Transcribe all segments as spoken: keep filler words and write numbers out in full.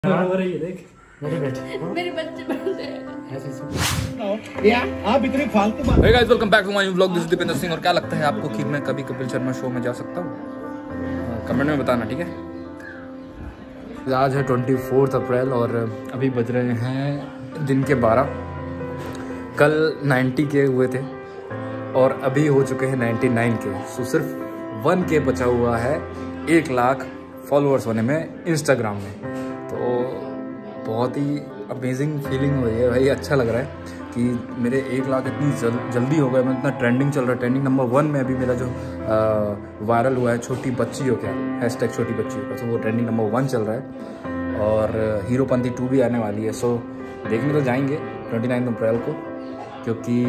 हो रही है देख मेरे बेटे मेरे बच्चे बन रहे हैं। या आप इतनी फालतू बात। Hey guys, welcome back to my new vlog. This is Dipendra Singh. और क्या लगता है आपको कि मैं कभी कपिल शर्मा शो में जा सकता हूँ? कमेंट में बताना, ठीक है। आज है ट्वेंटी फोर्थ अप्रैल और अभी बज रहे हैं दिन के बारह। कल नाइन्टी के हुए थे और अभी हो चुके हैं नाइन्टी नाइन के। सो सिर्फ वन के बचा हुआ है एक लाख फॉलोअर्स होने में इंस्टाग्राम में। तो बहुत ही अमेजिंग फीलिंग हो रही है भाई। अच्छा लग रहा है कि मेरे एक लाख इतनी जल, जल्दी हो गए। मैं इतना ट्रेंडिंग चल रहा है। ट्रेंडिंग नंबर वन में अभी मेरा जो आ, वायरल हुआ है छोटी बच्ची हो क्या हैश टैग छोटी बच्ची हो, तो वो ट्रेंडिंग नंबर वन चल रहा है। और हीरोपंती टू भी आने वाली है। सो देखने तो जाएंगे ट्वेंटी नाइन अप्रैल को, क्योंकि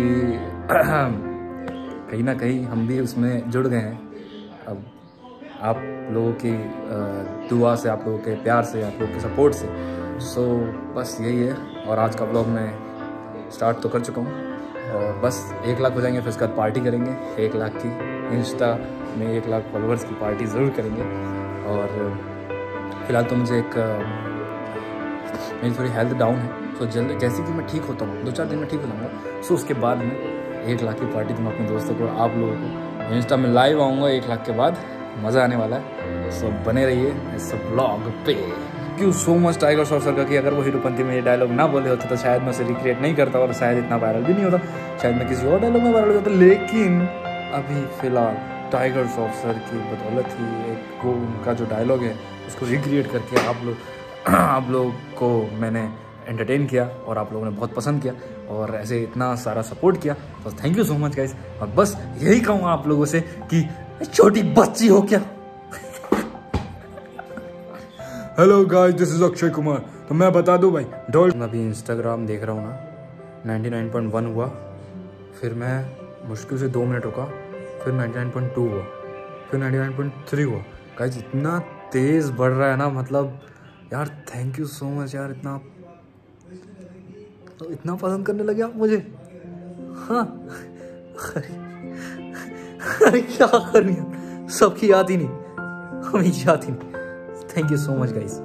कहीं ना कहीं हम भी उसमें जुड़ गए हैं। अब आप लोगों की दुआ से, आप लोगों के प्यार से, आप लोगों के सपोर्ट से। सो so, बस यही है। और आज का ब्लॉग मैं स्टार्ट तो कर चुका हूँ और बस एक लाख हो जाएंगे, फिर उसके बाद पार्टी करेंगे। एक लाख की इंस्टा में एक लाख फॉलोअर्स की पार्टी ज़रूर करेंगे। और फिलहाल तो मुझे एक मेरी थोड़ी हेल्थ डाउन है। तो जल्द जैसे कि मैं ठीक होता हूँ, दो चार दिन में ठीक हो जाऊँगा। सो उसके बाद में एक लाख की पार्टी तो मैं अपने दोस्तों को, आप लोगों को इंस्टा में लाइव आऊँगा एक लाख के बाद। मज़ा आने वाला है। सो बने रहिए इस ब्लॉग पे। Thank you so much Tiger Shroff sir का कि अगर वो हीरोपंती में ये डायलॉग ना बोले होते तो शायद मैं उसे रिक्रिएट नहीं करता और शायद इतना वायरल भी नहीं होता। शायद मैं किसी और डायलॉग में वायरल हो जाता। लेकिन अभी फ़िलहाल टाइगर श्रॉफ सर की बदौलत ही एक वो उनका जो डायलॉग है उसको रिक्रिएट करके आप लोग आप लोग को मैंने एंटरटेन किया और आप लोगों ने बहुत पसंद किया और ऐसे इतना सारा सपोर्ट किया। तो thank you so much guys. और बस यही कहूँगा आप लोगों से कि छोटी बच्ची हो क्या। Hello guys, this is Akshay Kumar. तो मैं बता दूं भाई, डॉल मैं अभी इंस्टाग्राम देख रहा हूँ ना, नाइन्टी नाइन पॉइंट वन हुआ, फिर मैं मुश्किल से दो मिनट रुका, फिर नाइन्टी नाइन पॉइंट टू हुआ, फिर नाइन्टी नाइन पॉइंट थ्री हुआ। गाइस इतना तेज़ बढ़ रहा है ना, मतलब यार थैंक यू सो मच यार। इतना तो इतना पसंद करने लगे आप मुझे। हाँ अरे क्या करनी है, सबकी याद ही नहीं, हमें याद ही नहीं। Thank you so much guys.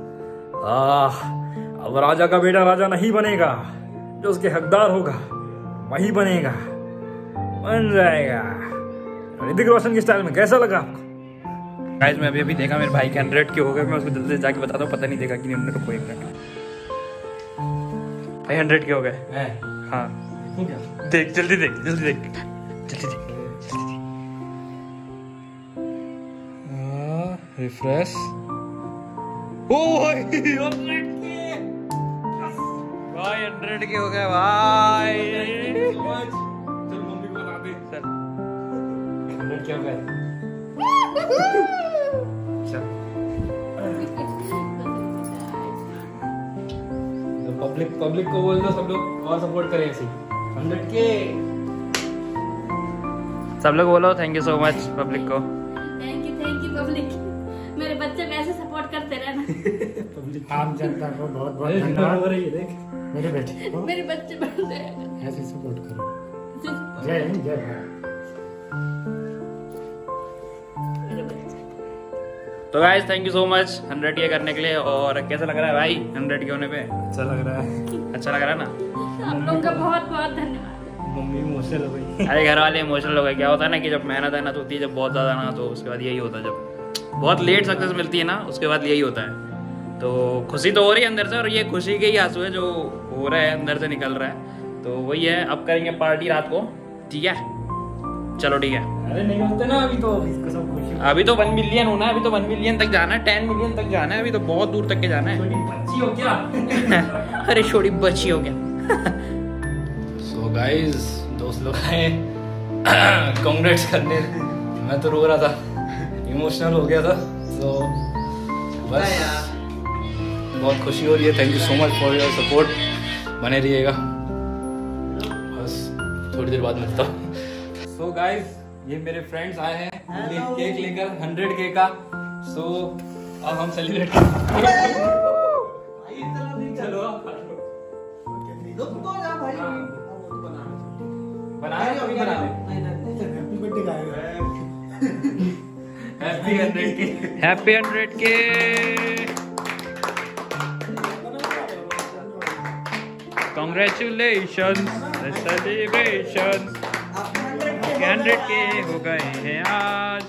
अब राजा का बेटा राजा नहीं बनेगा, जो उसके हकदार होगा वही बनेगा, बन जाएगा। ऋतिक रोशन की स्टाइल में। कैसा लगा आपको गाइस? मैं अभी अभी देखा मेरे भाई के हंड्रेड के हो गए। मैं उसको जल्दी से जाके बताता हूँ, पता नहीं देखा कि नहीं हमने। रुको एक मिनट भाई, हंड्रेड के हो गए। हाँ देख, जल्दी देख, जल्दी देख, जल्दी देख। रिफ्रेश। भाई हंड्रेड के हो गए भाई। चल मम्मी को बता दे। चल हंड्रेड के हो गए। चल पब्लिक पब्लिक को बोल दो, सब लोग और सपोर्ट करें ऐसे। हंड्रेड के सब लोग बोलो thank you so much public को। Thank you thank you public. मेरे बच्चे वैसे सपोर्ट करते रहना। आम जनता को बहुत बहुत धन्यवाद। हो रही है देख मेरे बेटे को मेरे बच्चे बन रहे हैं। ऐसे सपोर्ट करो। जय हिंद, जय भारत। तो guys thank you so much hundred के करने के लिए। और कैसा लग रहा है भाई हंड्रेड के होने पे? अच्छा लग रहा है। अच्छा लग रहा है ना? आप लोगों का बहुत बहुत धन्यवाद। मम्मी इमोशनल हो गई। अरे घर वाले इमोशनल हो गए। क्या होता है ना कि जब मेहनत है ना तो होती है, जब बहुत ज़्यादा ना तो उसके बाद यही होता है। जब बहुत लेट सक्सेस मिलती है ना उसके बाद यही होता है। तो खुशी तो हो रही है अंदर से, और ये खुशी के ही आंसू है जो हो रहा है अंदर से निकल रहा है। तो वही है, अब करेंगे पार्टी रात को, ठीक है? चलो ठीक है। अरे नहीं होते ना अभी तो, इसको सब खुशी। अभी तो वन मिलियन होना है, अभी तो वन मिलियन तक जाना है, टेन मिलियन तक जाना है, अभी तो बहुत दूर तक के जाना है। छोटी बच्ची हो क्या? अरे छोटी बच्ची हो गया। सो गाइस, दोस्त लोग आए कांग्रेट्स करने। मैं तो रो रहा था, इमोशनल हो गया था। तो बस बहुत खुशी हो रही है। Thank you so much for your support. बने रहिएगा। बस थोड़ी देर बाद मिलता हूँ। सो गाइस, ये मेरे फ्रेंड्स आए हैं केक लेकर हंड्रेड के का। सो अब हम सेलिब्रेट चलो बनाए अभी बना हैप्पी हंड्रेड के। हैप्पी हंड्रेड के। Congratulations, the celebrations हंड्रेड के हो गए हैं आज।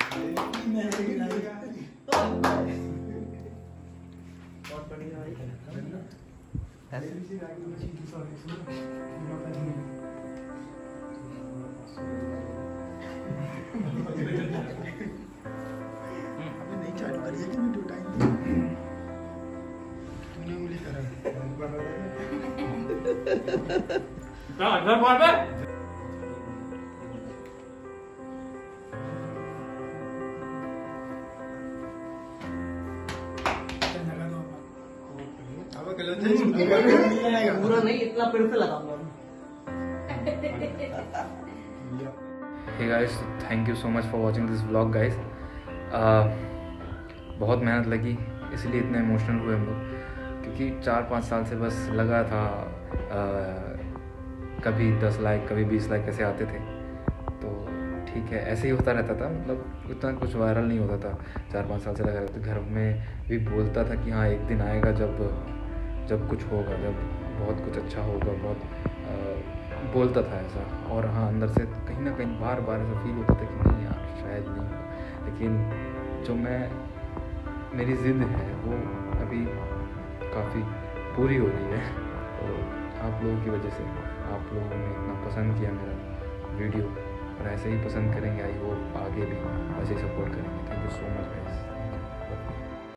पूरा नहीं, इतना पेड़ पे लगाऊंगा। Hey guys, thank you so much for watching this vlog guys. uh, बहुत मेहनत लगी, इसलिए इतने इमोशनल हुए हम लोग, क्योंकि चार पाँच साल से बस लगा था uh, कभी दस लाइक कभी बीस लाइक कैसे आते थे, तो ठीक है ऐसे ही होता रहता था, मतलब उतना कुछ वायरल नहीं होता था। चार पाँच साल से लगा रहता, घर में भी बोलता था कि हाँ एक दिन आएगा जब जब कुछ होगा, जब बहुत कुछ अच्छा होगा, बहुत आ, बोलता था ऐसा। और हाँ अंदर से कहीं ना कहीं बार बार ऐसा फील होता था कि नहीं यार शायद नहीं होगा, लेकिन जो मैं मेरी ज़िद है वो अभी काफ़ी पूरी हो रही है। तो आप लोगों की वजह से आप लोगों ने इतना पसंद किया मेरा वीडियो, और ऐसे ही पसंद करेंगे, आई होप आगे भी ऐसे ही सपोर्ट करेंगे। Thank you so much guys.